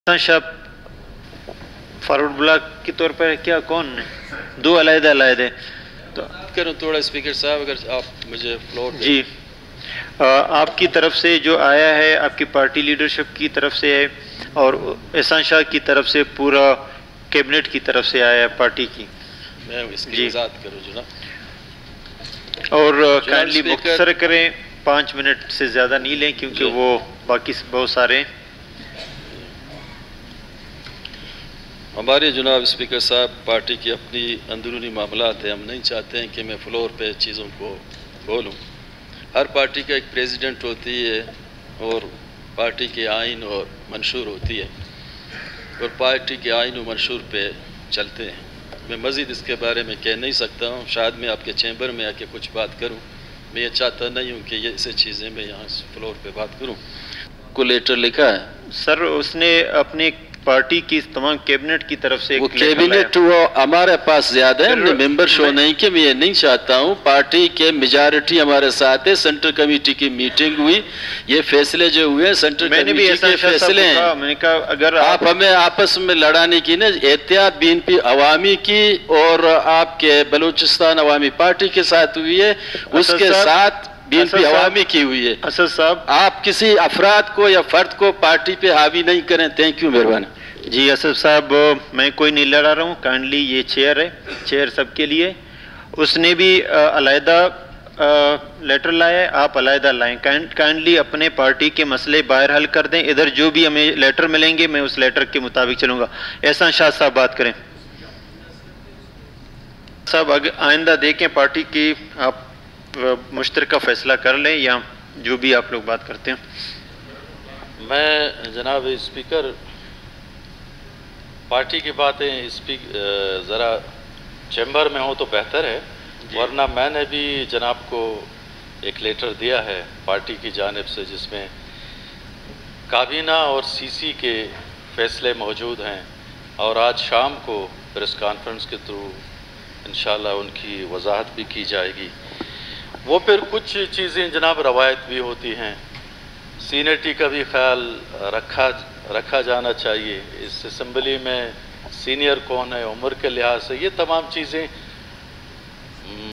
شب forward block کے طور پر کیا کون ہے؟ دو علیحدہ تو کروں تھوڑا اسپیکر صاحب اگر آپ مجھے فلور دیں۔ جی آپ کی طرف سے جو آیا ہے آپ کی پارٹی لیڈرشپ کی طرف سے ہے اور احسان شاہ کی طرف سے پورا کیبنٹ کی طرف سے آیا ہے پارٹی کی۔ میں اس کی وضاحت کروں جناب، اور کائنڈلی مختصر کریں، 5 منٹ سے زیادہ نہیں لیں کیونکہ وہ باقی بہت سارے ہیں۔ ہمارے جناب اسپیکر صاحب پارٹی کی اپنی اندرونی معاملات ہیں، ہم نہیں چاہتے ہیں کہ میں فلور پہ چیزوں کو بولوں۔ ہر پارٹی کا ایک پریزیڈنٹ ہوتی ہے اور پارٹی کے آئین اور منشور ہوتی ہے اور پارٹی کے آئین و منشور پہ چلتے ہیں۔ میں مزید اس کے بارے میں کہہ نہیں سکتا ہوں، شاید میں آپ کے چیمبر میں آ کے کچھ بات کروں، میں یہ چاہتا نہیں ہوں کہ یہ ایسے چیزیں میں یہاں فلور پہ بات کروں۔ کو لیٹر لکھا ہے سر اس نے اپنے پارٹی کی تمام کیبنٹ کی طرف سے وہ کیبنٹ وہ ہمارے پاس زیادہ ہے، ہم نے ممبر شو نہیں کہ میں یہ نہیں چاہتا ہوں۔ پارٹی کے میجارٹی ہمارے ساتھ ہے، سینٹرل کمیٹی کی میٹنگ ہوئی، یہ فیصلے جو ہوئے سینٹرل کمیٹی کے فیصلے ہیں۔ میں نے کہا اگر آپ ہمیں آپس میں لڑانے کی نا احتیاط بی این پی عوامی کی اور آپ کے بلوچستان عوامی پارٹی کے ساتھ ہوئی ہے، اس کے ساتھ بی این پی عوامی کی ہوئی ہے۔ اسد صاحب آپ کسی افراد کو یا فرد کو پارٹی پہ حاوی نہیں کریں۔ تھینک یو، مہربانی۔ جی اسد صاحب میں کوئی نہیں لڑا رہا ہوں، کائنڈلی یہ چیئر ہے، چیئر سب کے لیے۔ اس نے بھی علیحدہ لیٹر لایا ہے، آپ علیحدہ لائیں، کائنڈلی اپنے پارٹی کے مسئلے باہر حل کر دیں۔ ادھر جو بھی ہمیں لیٹر ملیں گے میں اس لیٹر کے مطابق چلوں گا۔ احسان شاہ صاحب بات کریں۔ صاحب آئندہ دیکھیں پارٹی کی آپ مشترکہ فیصلہ کر لیں یا جو بھی آپ لوگ بات کرتے ہیں۔ میں جناب اسپیکر پارٹی کی باتیں ذرا چیمبر میں ہو تو بہتر ہے، ورنہ میں نے بھی جناب کو ایک لیٹر دیا ہے پارٹی کی جانب سے جس میں کابینہ اور سی سی کے فیصلے موجود ہیں، اور آج شام کو پریس کانفرنس کے تھرو انشاءاللہ ان کی وضاحت بھی کی جائے گی۔ وہ پھر کچھ چیزیں جناب روایت بھی ہوتی ہیں، سینئرٹی کا بھی خیال رکھا جانا چاہیے، اس اسمبلی میں سینئر کون ہے عمر کے لحاظ سے، یہ تمام چیزیں